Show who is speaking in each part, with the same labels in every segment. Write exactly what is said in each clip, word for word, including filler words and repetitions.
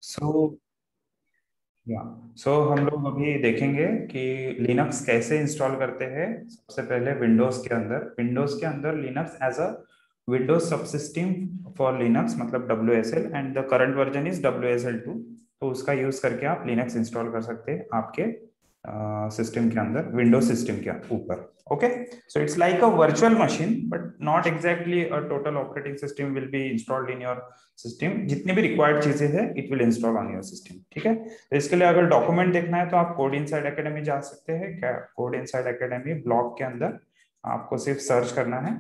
Speaker 1: सो या सो हम लोग अभी देखेंगे कि लिनक्स कैसे इंस्टॉल करते हैं। सबसे पहले विंडोज के अंदर विंडोज के अंदर Linux as a Windows subsystem for Linux मतलब W S L and the current version is W S L two. तो उसका यूज करके आप लिनक्स इंस्टॉल कर सकते हैं आपके सिस्टम के अंदर, विंडोज सिस्टम के ऊपर। Okay, so it's like a virtual machine but not exactly a total operating system will be installed in your system। जितनी भी रिक्वायर्ड चीजें हैं it will install on your system. ठीक है, तो इसके लिए अगर डॉक्यूमेंट देखना है तो आप कोड इनसाइड एकेडमी जा सकते हैं। क्या कोड इनसाइड एकेडमी ब्लॉग के अंदर आपको सिर्फ सर्च करना है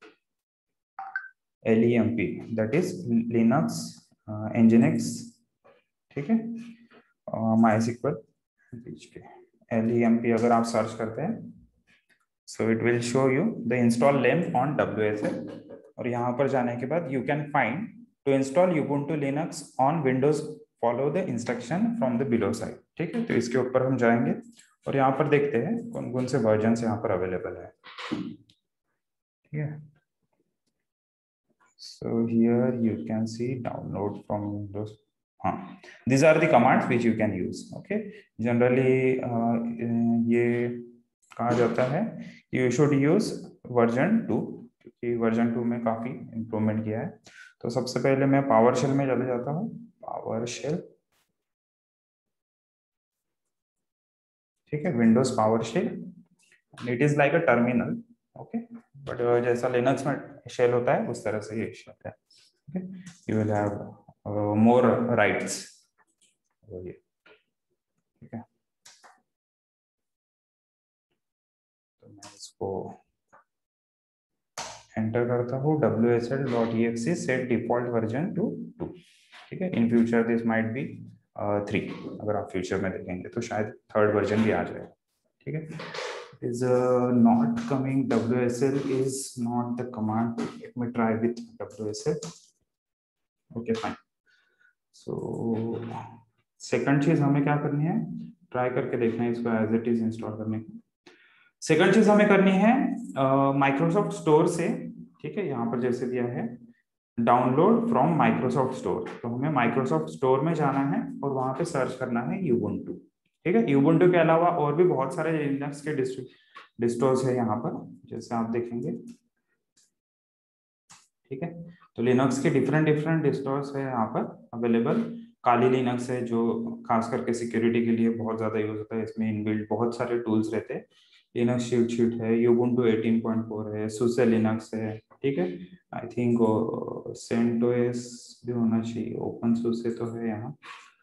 Speaker 1: L E M P, that is Linux Nginx. ठीक है, MySQL L E M P अगर आप सर्च करते हैं so it will show you the install length on W S L। और यहाँ पर जाने के बाद you can find to install Ubuntu Linux on Windows, follow the instruction from the below side। ठीक है, तो इसके ऊपर हम जाएंगे और यहाँ पर देखते हैं कौन कौन से वर्जन यहाँ पर अवेलेबल है। ठीक है, so here you can see download from Windows। हाँ, these are the commands which you can use। okay, generally uh, ये कहा जाता है you should use version two, क्योंकि वर्जन टू में काफी इंप्रूवमेंट किया है। तो सबसे पहले मैं पावर शेल में चले जाता हूँ, पावर शेल। ठीक है, Windows PowerShell, it is like a terminal. Okay, but जैसा लिनक्स में शेल होता है उस तरह से ये शेल है। You will have more rights. ठीक है, तो मैं इसको एंटर करता हूँ W S L dot E X E set default version two two. ठीक है, in future this might be three. अगर आप फ्यूचर में देखेंगे तो शायद थर्ड वर्जन भी आ जाए। ठीक है, is uh, not coming W S L is not the command। let me try with W S L। okay fine। so second चीज हमें क्या करनी है, ट्राई करके देखना है इसको एज इट इज इंस्टॉल करने की। सेकंड चीज हमें करनी है माइक्रोसॉफ्ट uh, स्टोर से। ठीक है, यहाँ पर जैसे दिया है डाउनलोड फ्रॉम माइक्रोसॉफ्ट स्टोर, तो हमें माइक्रोसॉफ्ट स्टोर में जाना है और वहां पे सर्च करना है यूबुंटू। ठीक है, यूबुंटू के अलावा और भी बहुत सारे लिनक्स के डिस्टोर्स है यहाँ पर, जैसे आप देखेंगे। ठीक है, तो लिनक्स के डिफरेंट डिफरेंट डिस्टोर्स है यहाँ पर अवेलेबल। काली लिनक्स है जो खास करके सिक्योरिटी के लिए बहुत ज्यादा यूज होता है, इसमें इनबिल्ट बहुत सारे टूल्स रहते हैं। लिनक्स शीट शीट है, यूबुंटू एटीन पॉइंट फोर है, सुसे लिनक्स है। ठीक है, आई थिंक सेंटोस भी होना चाहिए, ओपन सुसे तो है यहाँ।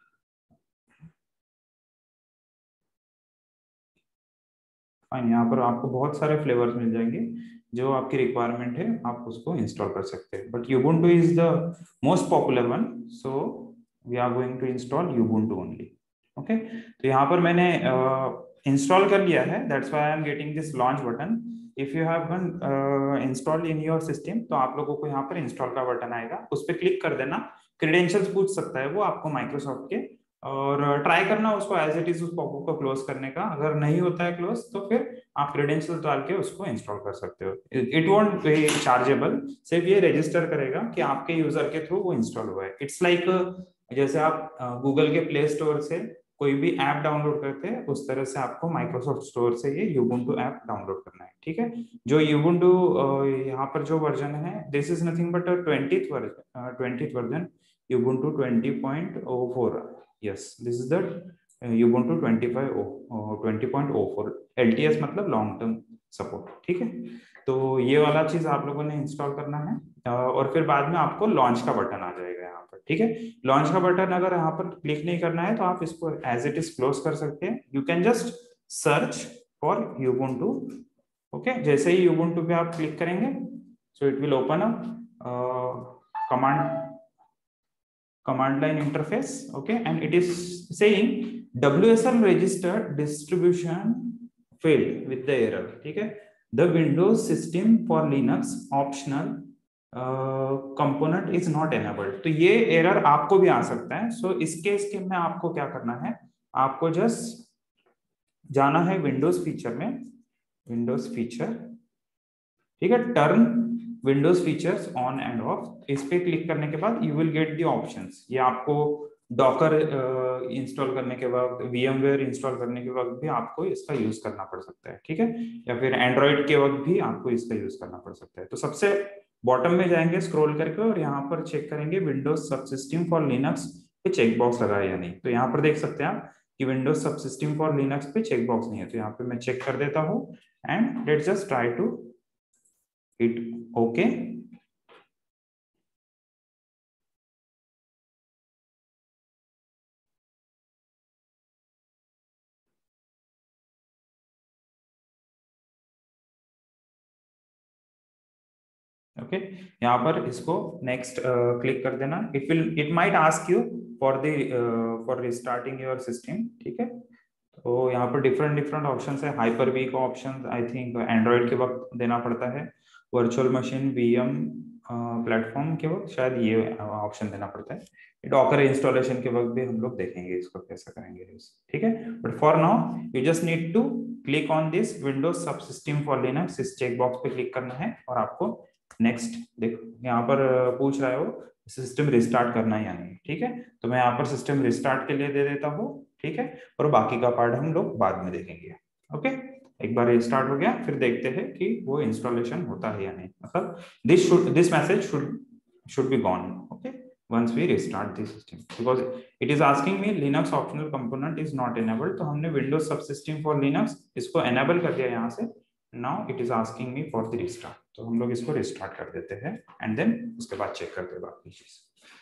Speaker 1: फाइन, यहाँ पर आपको बहुत सारे फ्लेवर्स मिल जाएंगे, जो आपकी रिक्वायरमेंट है आप उसको इंस्टॉल कर सकते हैं। But Ubuntu is the most popular one, so we are going to install Ubuntu only. Okay, तो यहाँ पर मैंने इंस्टॉल uh, कर लिया है, that's why I am getting this launch button. If you have one installed in your system तो आप लोगों को यहाँ पर इंस्टॉल का बटन आएगा, उस पर क्लिक कर देना। क्रेडेंशियल्स पूछ सकता है वो आपको माइक्रोसॉफ्ट के, और ट्राई करना उसको एज इट इज उस पॉपअप को क्लोज करने का। अगर नहीं होता है क्लोज तो फिर आप क्रेडेंशियल डाल के उसको इंस्टॉल कर सकते हो। इट वोंट बी चार्जेबल, सिर्फ ये रजिस्टर करेगा कि आपके यूजर के थ्रू वो इंस्टॉल हुआ है। इट्स लाइक like, जैसे आप गूगल के प्ले स्टोर से कोई भी ऐप डाउनलोड करते हैं उस तरह से आपको माइक्रोसॉफ्ट स्टोर से ये यूबुंटू ऐप डाउनलोड करना है। ठीक है, जो यूबुंटू यहाँ पर जो वर्जन है this is nothing but twentieth version, twentieth version Ubuntu twenty point O four. yes this is the uh, ubuntu twenty-five twenty point O four L T S मतलब लॉन्ग टर्म सपोर्ट। ठीक है, तो ये वाला चीज आप लोगों ने इंस्टॉल करना है और फिर बाद में आपको लॉन्च का बटन आ जाएगा यहाँ पर। ठीक है, लॉन्च का बटन अगर यहाँ पर क्लिक नहीं करना है तो आप इसको एज इट इज क्लोज कर सकते हैं। You can just search for ubuntu। Okay, जैसे ही ubuntu पे आप क्लिक करेंगे so it will open up command command line interface। okay, and it is saying W S L registered distribution failed with the error। ठीक है, the Windows system for Linux optional uh, component is not enabled। तो ये error आपको भी आ सकता है। सो so, इस case के में आपको क्या करना है, आपको जस्ट जाना है विंडोज फीचर में, विंडोज फीचर। ठीक है, turn Windows features on and off, इस पे क्लिक करने के बाद you will get the options. ये आपको डॉकर इंस्टॉल करने के वक्त, वीएमवेयर इंस्टॉल करने के वक्त भी आपको इसका यूज करना पड़ सकता है, ठीक है, या फिर एंड्रॉइड के वक्त भी आपको इसका यूज करना पड़ सकता है। तो सबसे बॉटम में जाएंगे स्क्रॉल करके और यहाँ पर चेक करेंगे विंडोज सबसिस्टम फॉर लिनक्स पे चेक बॉक्स लगा है या नहीं। तो यहाँ पर देख सकते हैं आप कि विंडोज सबसिस्टम फॉर लिनक्स पे चेक बॉक्स नहीं है, तो यहाँ पे मैं चेक कर देता हूँ and let's just try to hit okay. Okay, यहाँ पर इसको नेक्स्ट क्लिक कर देना। It will it might ask you for the for restarting your system, ठीक है। तो यहाँ पर डिफरेंट डिफरेंट ऑप्शन है। हाइपर वी का ऑप्शन आई थिंक एंड्रॉइड के वक्त देना पड़ता है, वर्चुअल मशीन वीएम प्लेटफॉर्म के वक्त शायद ये ऑप्शन देना पड़ता है। डॉकर इंस्टॉलेशन के वक्त भी हम लोग देखेंगे इसको कैसे करेंगे, ठीक है। But for now you just need to click on this Windows subsystem for Linux, इस चेक बॉक्स पे क्लिक करना है और आपको नेक्स्ट देखो यहाँ पर पूछ रहा है वो सिस्टम रिस्टार्ट करना है या नहीं, ठीक है। तो मैं यहाँ पर सिस्टम रिस्टार्ट के लिए दे देता हूँ, ठीक है, और बाकी का पार्ट हम लोग बाद में देखेंगे। ओके, एक बार रिस्टार्ट हो गया फिर देखते हैं कि वो इंस्टॉलेशन होता है या नहीं, मतलब this should this message should should be gone, okay, once we restart the system, because it is asking me linux optional component is not enabled। तो हमने windows subsystem for linux इसको enable कर दिया यहाँ से। now it is asking me for the restart, तो हम लोग इसको रिस्टार्ट कर देते हैं एंड देन उसके बाद चेक करते हैं बाकी चीज।